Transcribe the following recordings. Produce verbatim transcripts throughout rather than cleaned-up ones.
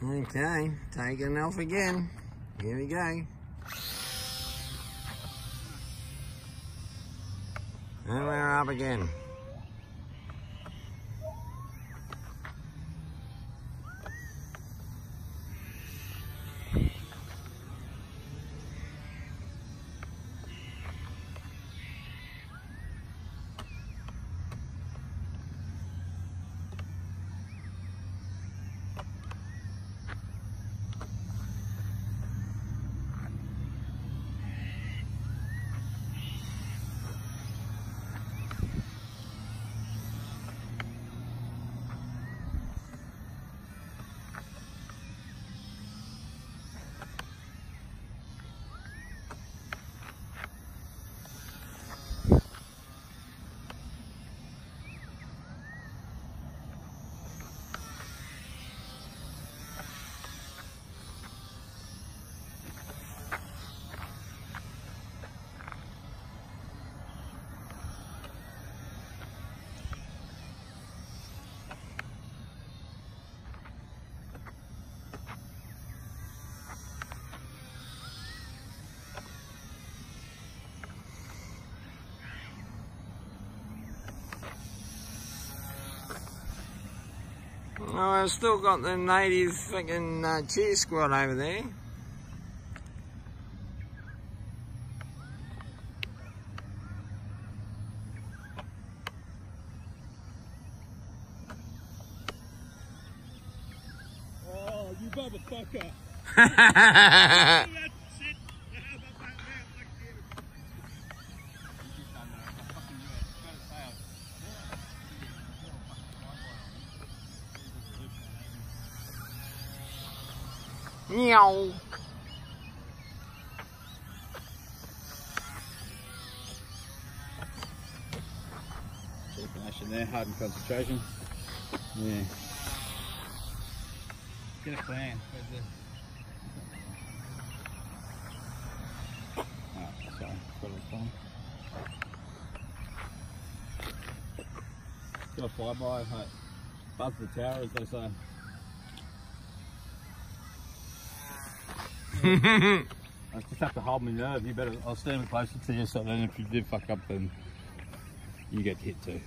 Okay, taking off again. Here we go. And we're up again. Oh, I've still got the native fucking uh, cheer squad over there. Oh, you motherfucker! Meow. Circulation there, hardened concentration. Yeah. Get a plan. Where's the... Oh, sorry. Got it on. Got a flyby. Like, buzz the tower, as they say. I just have to hold my nerve. You better. I'll stand closer to you, so then if you do fuck up, then you get hit too.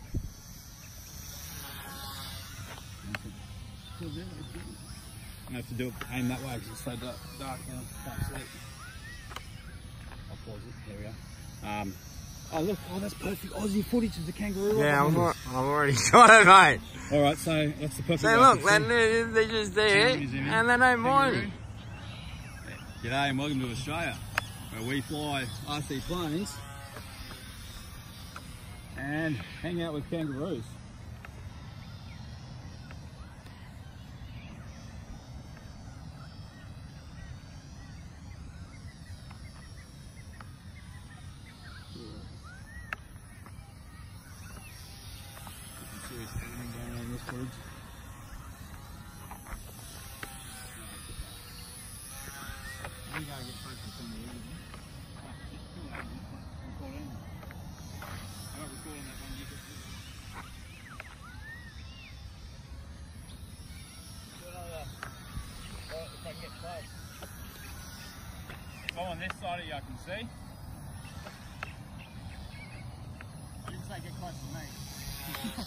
I have to do it, aim that way because it's so dark, dark now. Can't see it. I'll pause it. There we go. Um, oh look, oh that's perfect Aussie footage of the kangaroo. Yeah, I've, I've already got it, mate. All right, so that's the perfect. So look, they're, they're just there, and they don't mind. G'day and welcome to Australia, where we fly R C planes and hang out with kangaroos. Some serious editing going on in this footage. We gotta get focused on the editing. I'm recording. I'm not recording that one yet. If I can get close. If I'm on this side of you, I can see. I didn't say get close to me.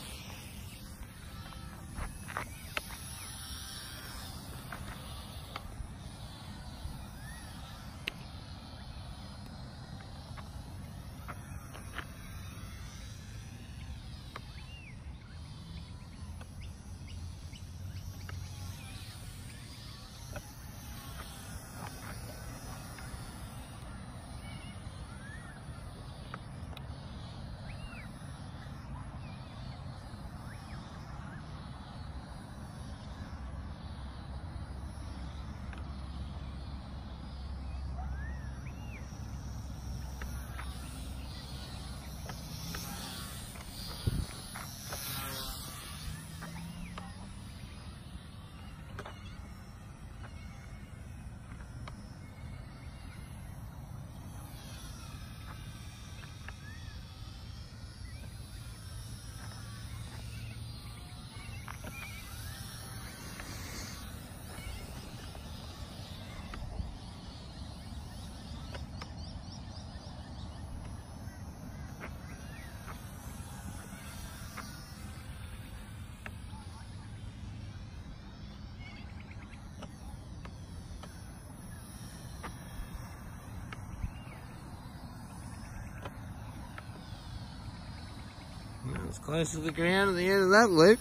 It's close to the ground at the end of that loop.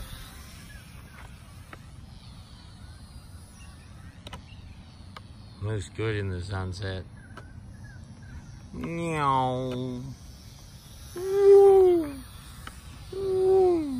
Looks good in the sunset. Meow. Ooh. Ooh.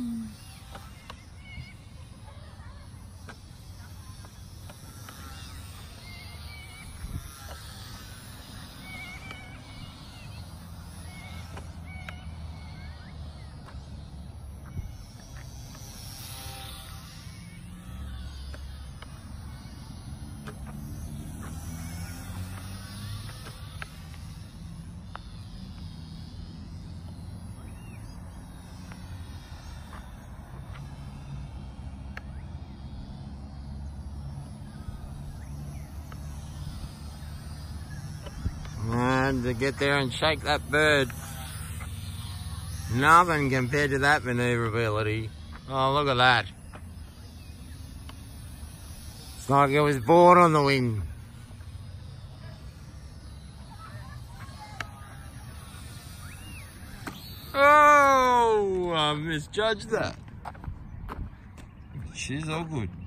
And to get there and shake that bird. Nothing compared to that maneuverability. Oh, look at that. It's like it was born on the wing. Oh, I misjudged that. She's all good.